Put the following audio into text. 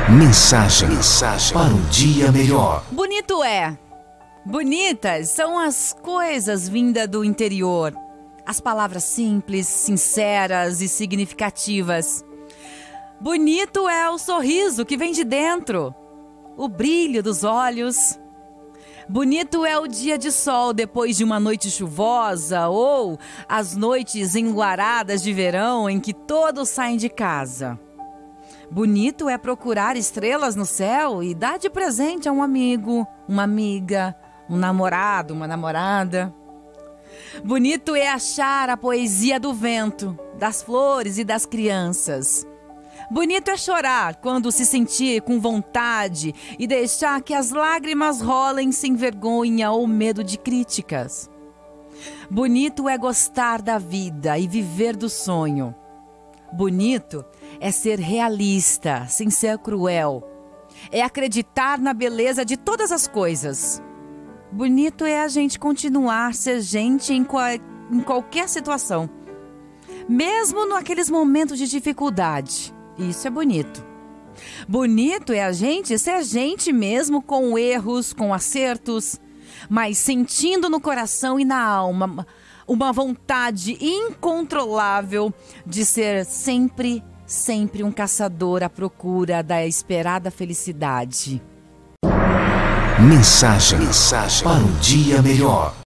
Mensagem para um dia melhor. Bonito é. Bonitas são as coisas vindas do interior. As palavras simples, sinceras e significativas. Bonito é o sorriso que vem de dentro. O brilho dos olhos. Bonito é o dia de sol depois de uma noite chuvosa ou as noites enluaradas de verão em que todos saem de casa. Bonito é procurar estrelas no céu e dar de presente a um amigo, uma amiga, um namorado, uma namorada. Bonito é achar a poesia do vento, das flores e das crianças. Bonito é chorar quando se sentir com vontade e deixar que as lágrimas rolem sem vergonha ou medo de críticas. Bonito é gostar da vida e viver do sonho. Bonito é ser realista, sem ser cruel. É acreditar na beleza de todas as coisas. Bonito é a gente continuar a ser gente em qualquer situação. Mesmo naqueles momentos de dificuldade. Isso é bonito. Bonito é a gente ser gente mesmo com erros, com acertos, mas sentindo no coração e na alma uma vontade incontrolável de ser sempre um caçador à procura da esperada felicidade. Mensagem para um dia melhor.